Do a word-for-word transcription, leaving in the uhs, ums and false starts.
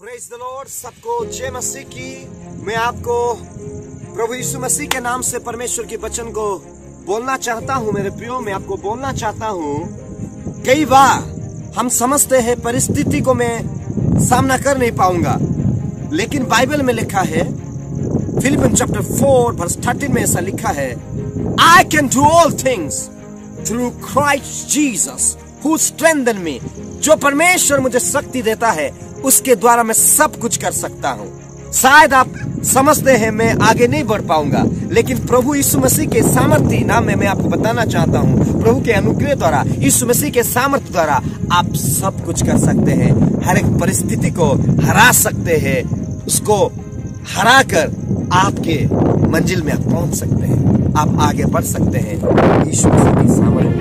Praise the Lord. सबको जय मसीह की। मैं आपको प्रभु यीशु मसीह के नाम से परमेश्वर के वचन को बोलना चाहता हूं। मेरे प्रियो, मैं आपको बोलना चाहता हूं, कई बार हम समझते हैं परिस्थिति को मैं सामना कर नहीं पाऊंगा, लेकिन बाइबल में लिखा है, Philippians chapter four verse thirteen में ऐसा लिखा है, I can do all things through Christ Jesus who strengthen me. जो परमेश्वर मुझे शक्ति देता है उसके द्वारा मैं सब कुछ कर सकता हूँ। शायद आप समझते हैं मैं आगे नहीं बढ़ पाऊंगा, लेकिन प्रभु यीशु मसीह के सामर्थ्य नाम में मैं आपको बताना चाहता हूँ, प्रभु के अनुग्रह द्वारा, यीशु मसीह के सामर्थ्य द्वारा आप सब कुछ कर सकते हैं। हर एक परिस्थिति को हरा सकते हैं, उसको हरा कर आपके मंजिल में आप पहुंच सकते हैं, आप आगे बढ़ सकते हैं। यीशु मसीह की सामर्थ्य